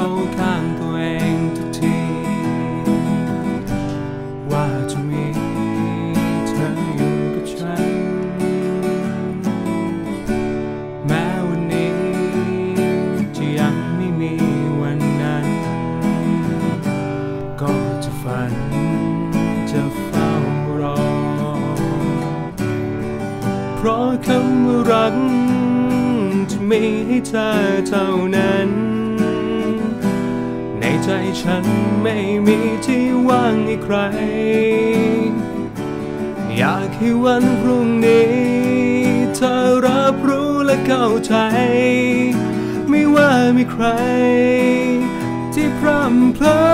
ข้างตัวเองทุกทีว่าจะมีเธออยู่กับฉันแม้วันนี้จะยังไม่มีวันนั้นก็จะฝันจะเฝ้ารอเพราะคำว่ารักจะมีให้เธอเท่านั้นในใจฉันไม่มีที่ว่างให้ใครอยากให้วันพรุ่งนี้เธอรับรู้และเข้าใจไม่ว่ามีใครที่พร่ำเพลอ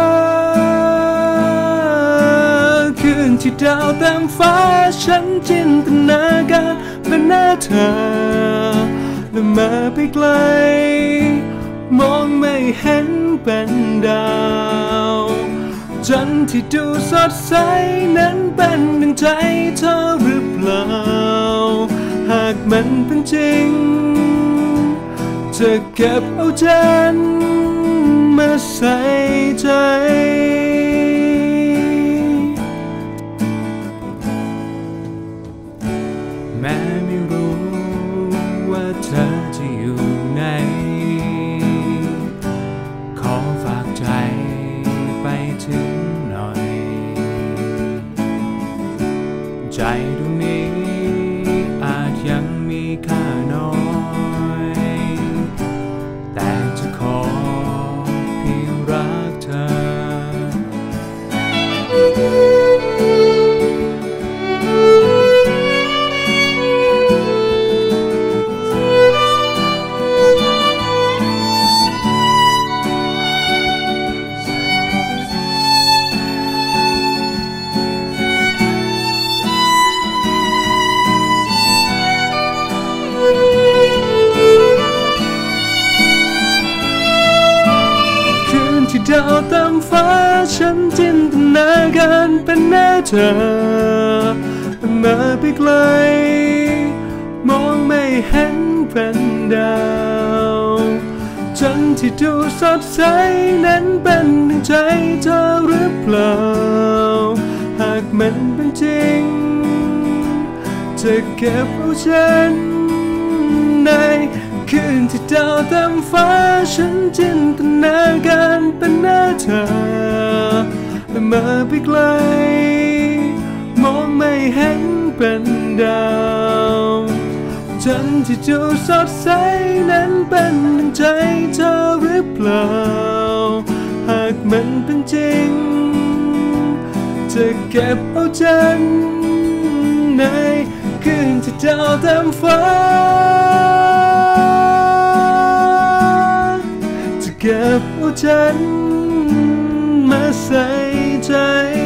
คืนที่ดาวเต็มฟ้าฉันจินตนาการเป็นหน้าเธอและมาไปไกลมองไม่เห็นเป็นดาวจันทร์ที่ดูสดใสนั้นเป็นดังใจเธอหรือเปล่าหากมันเป็นจริงจะเก็บเอาจันทร์มาใส่ใจแม้ไม่รู้ว่าเธอจะอยู่ไหนขอฝากใจไปถึงหน่อยใจดวงนี้อาจยังมีค่าน้อยแต่จะขอเพียงรักเธอที่ดาวเต็มฟ้าฉันจินตนาการเป็นหน้าเธอมาไปไกลมองไม่เห็นเป็นดาวจันทร์ที่ดูสดใสนั้นเป็นดังใจเธอหรือเปล่าหากมันเป็นจริงจะเก็บเอาฉันในคืนที่ดาวเต็มฟ้าฉันจินตนาการเป็นหน้าเธอมาไปไกลมองไม่เห็นเป็นดาวจันทร์ที่ดูสดใสนั้นเป็นดังใจเธอหรือเปล่าหากมันเป็นจริงจะเก็บเอาจันทร์ในคืนที่ดาวเต็มฟ้าเก็บเอาจันทร์มาใส่ใจ